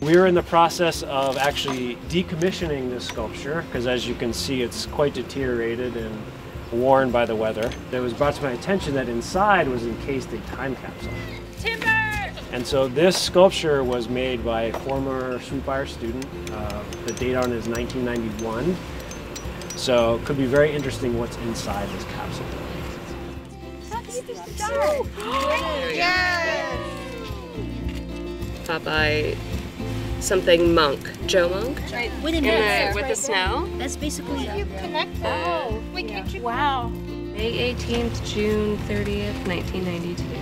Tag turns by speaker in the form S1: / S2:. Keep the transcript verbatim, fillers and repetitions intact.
S1: We're in the process of actually decommissioning this sculpture because, as you can see, it's quite deteriorated and worn by the weather. It was brought to my attention that inside was encased a time capsule.
S2: Timber!
S1: And so this sculpture was made by a former Sweet Briar student. Uh, the date on it is nineteen ninety-one. So it could be very interesting what's inside this capsule.
S2: Yes!
S3: Popeye something monk. Joe Monk?
S2: Right.
S4: With a
S3: In
S4: net.
S3: the, with the snow?
S4: That's basically
S2: You connected.
S3: Oh.
S2: Wait, can't you?
S3: Wow. May eighteenth, June thirtieth, nineteen ninety-two.